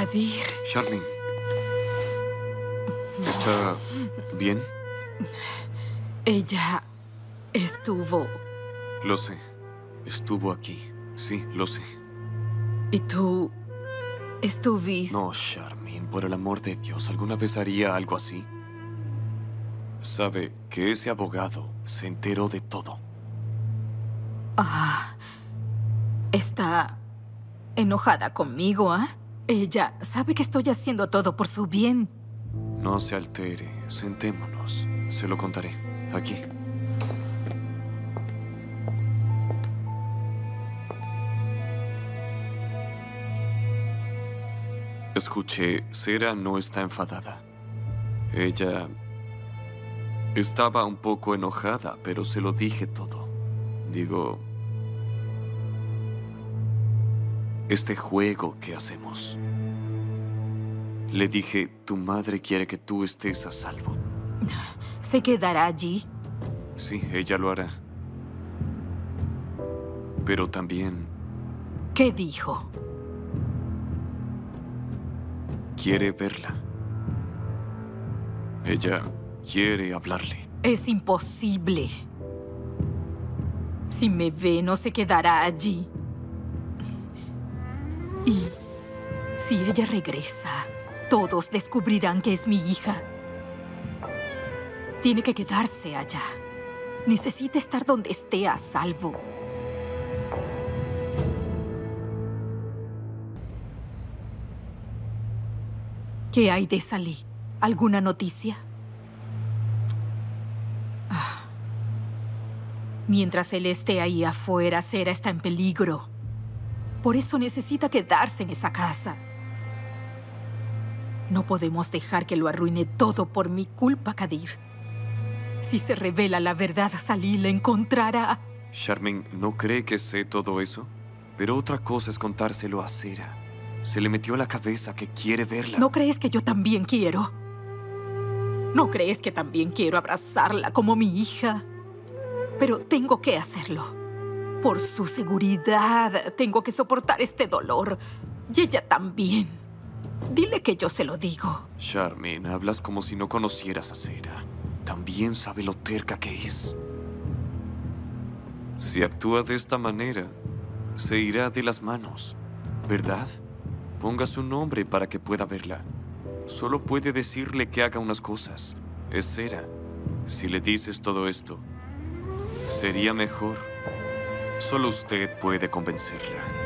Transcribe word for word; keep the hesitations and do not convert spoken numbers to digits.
Kadir. Charmin. ¿Está bien? Ella estuvo... Lo sé. Estuvo aquí. Sí, lo sé. ¿Y tú estuviste? No, Charmin, por el amor de Dios, ¿alguna vez haría algo así? Sabe que ese abogado se enteró de todo. Ah, está enojada conmigo, ¿ah? Ella sabe que estoy haciendo todo por su bien. No se altere. Sentémonos. Se lo contaré. Aquí. Escuché, Sera no está enfadada. Ella estaba un poco enojada, pero se lo dije todo. Digo, este juego que hacemos. Le dije, tu madre quiere que tú estés a salvo. ¿Se quedará allí? Sí, ella lo hará. Pero también ¿Qué dijo? quiere verla. Ella quiere hablarle. Es imposible. Si me ve, no se quedará allí. Y si ella regresa, todos descubrirán que es mi hija. Tiene que quedarse allá. Necesita estar donde esté a salvo. ¿Qué hay de Salih? ¿Alguna noticia? Ah. Mientras él esté ahí afuera, Sera está en peligro. Por eso necesita quedarse en esa casa. No podemos dejar que lo arruine todo por mi culpa, Kadir. Si se revela la verdad, Salih la encontrará. Charmin, ¿no cree que sé todo eso? Pero otra cosa es contárselo a Sera. Se le metió a la cabeza que quiere verla. ¿No crees que yo también quiero? ¿No crees que también quiero abrazarla como mi hija? Pero tengo que hacerlo. Por su seguridad, tengo que soportar este dolor. Y ella también. Dile que yo se lo digo. Charmin, hablas como si no conocieras a Sera. También sabe lo terca que es. Si actúa de esta manera, se irá de las manos, ¿verdad? Ponga su nombre para que pueda verla. Solo puede decirle que haga unas cosas. Es Sera. Si le dices todo esto, sería mejor. Solo usted puede convencerla.